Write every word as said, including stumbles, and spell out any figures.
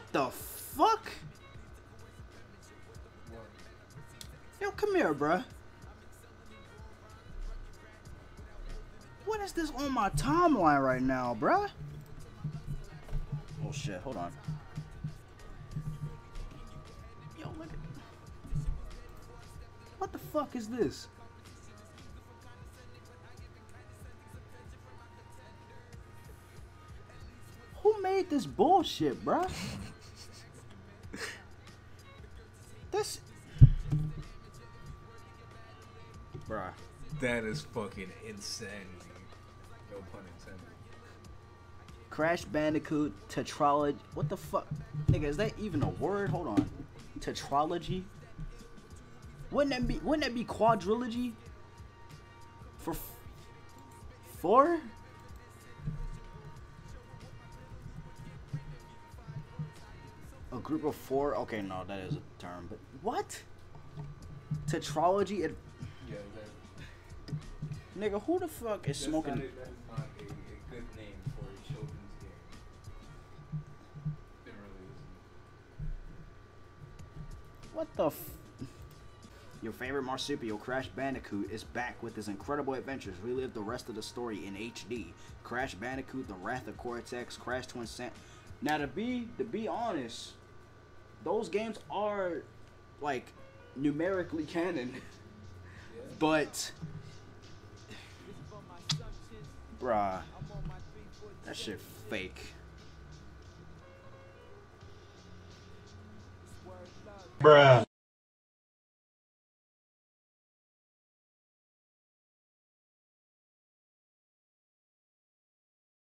the fuck? Yo, come here, bruh. What is this on my timeline right now, bruh? Oh shit, hold on. Yo, look at... What the fuck is this? Who made this bullshit, bruh? This... Bruh. That is fucking insanity. No pun intended. Crash Bandicoot Tetralogy. What the fuck? Nigga, is that even a word? Hold on. Tetralogy? Wouldn't that be wouldn't that be quadrilogy? For f four? A group of four? Okay, no, that is a term, but what? Tetralogy? It, Yeah, that, nigga, who the fuck is that's smoking? Not a, that is not a, a good name for a children's game. It really isn't. What the f... Your favorite marsupial, Crash Bandicoot, is back with his incredible adventures. Relive the rest of the story in H D. Crash Bandicoot, The Wrath of Cortex, Crash Twin San... Now, to be, to be honest, those games are, like, numerically canon. Yeah. But... Bruh. That shit fake. Bruh.